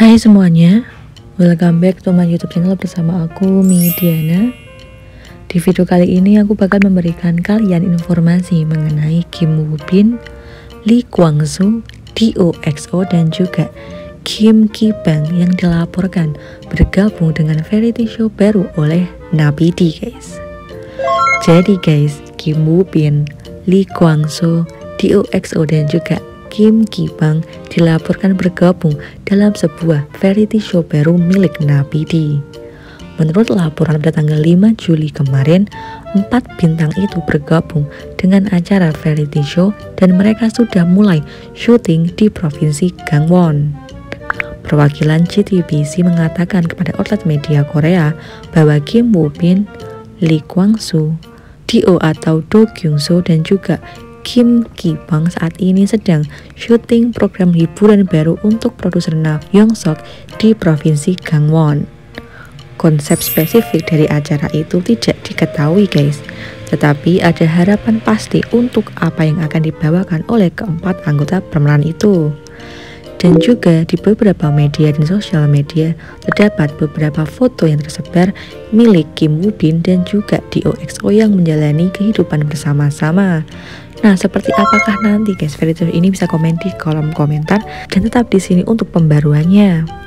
Hai semuanya, welcome back to my YouTube channel bersama aku Midiana. Di video kali ini aku bakal memberikan kalian informasi mengenai Kim Woo Bin, Lee Kwang Soo, DOXO dan juga Kim Ki Bang yang dilaporkan bergabung dengan variety show baru oleh Nabidi guys. Jadi guys, Kim Woo Bin, Lee Kwang Soo, DOXO dan juga Kim Ki Bang dilaporkan bergabung dalam sebuah variety show baru milik Nabidi. Menurut laporan pada tanggal 5 Juli kemarin, 4 bintang itu bergabung dengan acara variety show dan mereka sudah mulai syuting di Provinsi Gangwon. Perwakilan JTBC mengatakan kepada outlet media Korea bahwa Kim Woo Bin, Lee Kwang Soo, Do atau Do Kyung Soo dan juga Kim Ki Bang saat ini sedang syuting program hiburan baru untuk produser Na Yong Sok di Provinsi Gangwon. Konsep spesifik dari acara itu tidak diketahui guys, tetapi ada harapan pasti untuk apa yang akan dibawakan oleh keempat anggota pemeran itu. Dan juga di beberapa media dan sosial media terdapat beberapa foto yang tersebar milik Kim Woo Bin dan juga DOXO yang menjalani kehidupan bersama-sama. Nah, seperti apakah nanti guys variety show ini, bisa komen di kolom komentar dan tetap di sini untuk pembaruannya.